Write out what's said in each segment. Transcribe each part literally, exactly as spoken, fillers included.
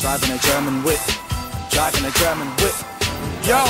Driving a German whip, driving a German whip. Yo!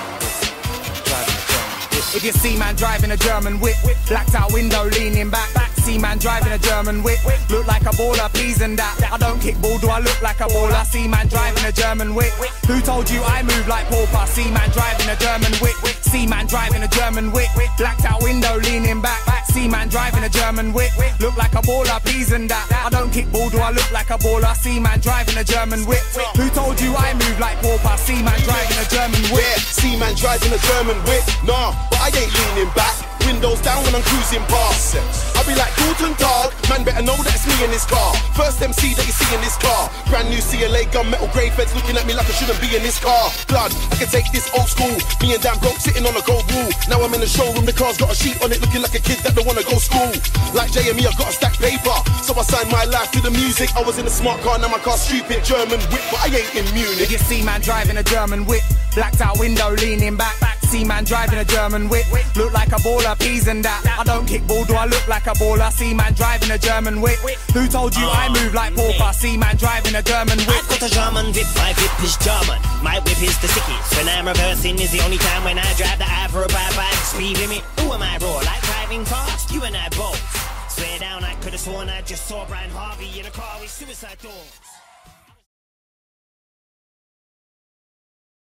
If you see man driving a German whip, blacked out window leaning back, back. See man driving a German whip, look like a baller, please and that. I don't kick ball, do I look like a baller? See man driving a German whip. Who told you I move like pauper? See man driving a German whip. See man driving a German whip, blacked out window leaning back, back. See man driving a German whip, look like a baller, please and that. I don't kick ball, do I look like a baller? See man driving a German whip. Who told you I move like pauper? See man driving a German whip. Yeah, see man driving a German whip. Nah, but I ain't leaning back. Windows down when I'm cruising past. I'll be like Guten Tag, man better know that it's me in this car. First M C that you see in this car. Brand new C L A gunmetal grey feds looking at me like I shouldn't be in this car. Blood, I can take this old school. Me and Dan broke sitting on a gold rule. Now I'm in the showroom, the car's got a sheet on it looking like a kid that don't wanna go school. Like J and me, I got a stack paper, so I signed my life to the music. I was in a smart car, now my car's stupid German whip, but I ain't in Munich. If you see man driving a German whip, blacked out window leaning back, back. See man driving a German whip, look like a baller, peas and that. I don't kick ball, do I look like a baller? See man driving a German whip. Who told you I move like pauper? See man driving a German whip. I've got a German whip, my whip is German. My whip is the sickest. When I'm reversing is the only time when I drive that I for a bad bad speed limit. Who am I raw? Like driving fast? You and I both. Swear down, I could have sworn I just saw Brian Harvey in a car with suicide doors.